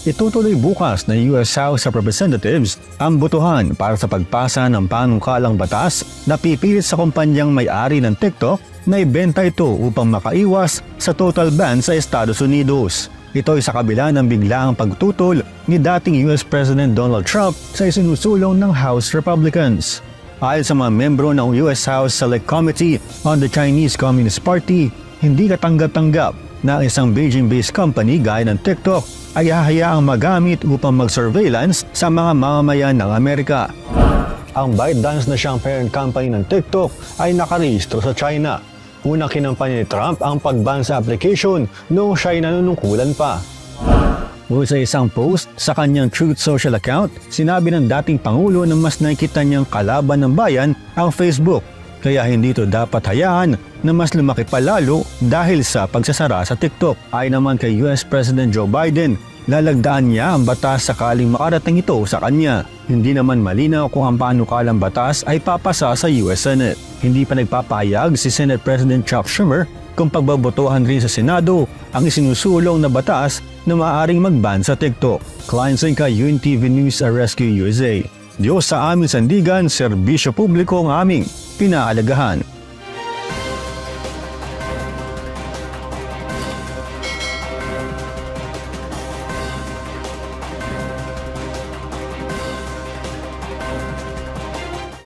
Itutuloy bukas ng US House of Representatives ang botohan para sa pagpasa ng panukalang batas na pipilit sa kumpanyang may-ari ng TikTok na ibenta ito upang makaiwas sa total ban sa Estados Unidos. Ito ay sa kabila ng biglaang pagtutol ni dating US President Donald Trump sa isinusulong ng House Republicans. Ayon sa mga membro ng US House Select Committee on the Chinese Communist Party, hindi katanggap-tanggap na isang Beijing-based company gaya ng TikTok ay hahayaang magamit upang mag-surveillance sa mga mamamayan ng Amerika. Ang ByteDance na siyang parent company ng TikTok ay nakarehistro sa China. Unang kinampanya ni Trump ang pag-ban sa application noong siya'y nanunungkulan pa. Mula sa isang post sa kanyang Truth Social account, sinabi ng dating Pangulo na mas nakikita niyang kalaban ng bayan ang Facebook, kaya hindi ito dapat hayaan na mas lumaki pa lalo dahil sa pagsasara sa TikTok. Ayon naman kay US President Joe Biden, lalagdaan niya ang batas sakaling makarating ito sa kanya. Hindi naman malinaw kung ang panukalang batas ay papasa sa US Senate. Hindi pa nagpapahayag si Senate President Chuck Schumer kung pagbabotohan rin sa Senado ang isinusulong na batas na maaaring mag-ban sa TikTok. Client Zinca, UNTV News, Rescue USA. Diyos sa aming sandigan, serbisyo publiko ang aming pinaalagahan.